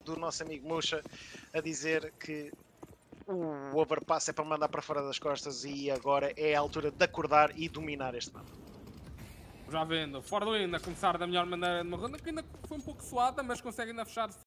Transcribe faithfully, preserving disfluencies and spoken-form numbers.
do nosso amigo Muxa a dizer que o overpass é para mandar para fora das costas e agora é a altura de acordar e dominar este mapa. Já vendo, Forlin a começar da melhor maneira numa ronda que ainda foi um pouco suada, mas consegue ainda fechar